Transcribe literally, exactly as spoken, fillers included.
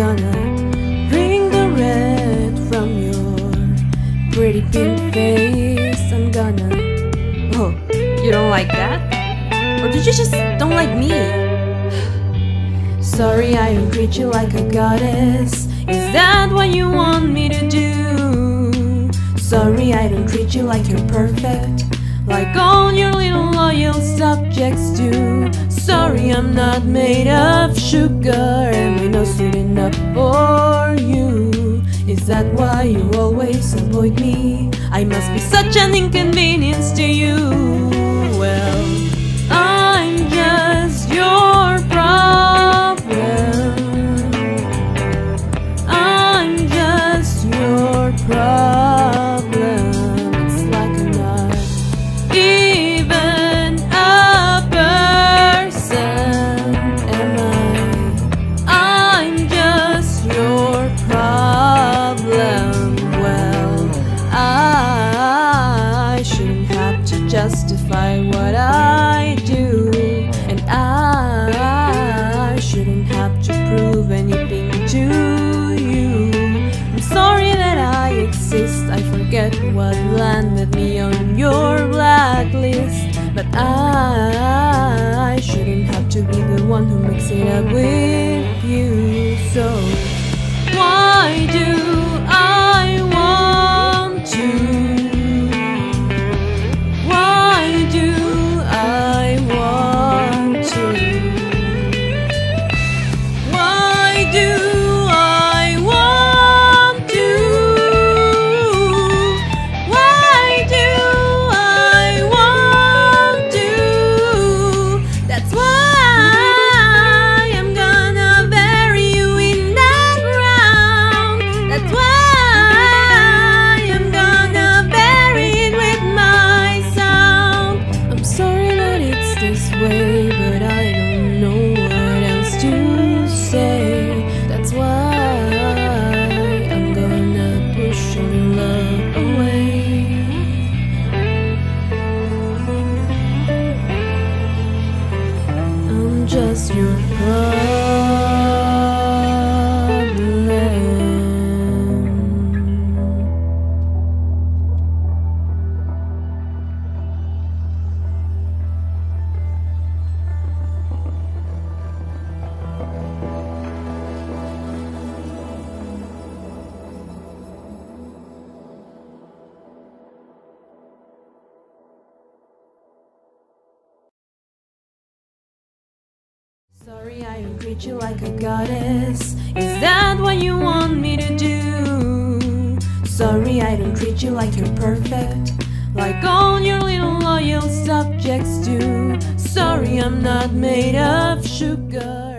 gonna bring the red from your pretty pink face. I'm gonna... Oh, you don't like that? Or did you just don't like me? Sorry, I don't treat you like a goddess. Is that what you want me to do? Sorry, I don't treat you like you're perfect, like all your little loyal subjects do. Sorry, I'm not made of sugar, and we're not sweet enough for you. Is that why you always avoid me? I must be such an inconvenience to you. Well, I'm just your problem. I'm just your problem. It's like I'm not even a person, am I? I'm just your problem. Well, I shouldn't have to justify what I do, and I shouldn't have to prove anything to you. I'm sorry that I exist. I forget what landed me on your blacklist, but I shouldn't have to be the one who makes it up with you. So why do I want to? Why do I want to? Why do I want to? Why do I want to? That's why I'm gonna bury you in that ground. That's why I'm gonna bury it with my sound. I'm sorry that it's this way, but I don't know what else to say. That's why I'm gonna push your love away. I'm just your problem. Sorry, I don't treat you like a goddess. Is that what you want me to do? Sorry, I don't treat you like you're perfect, like all your little loyal subjects do. Sorry, I'm not made of sugar.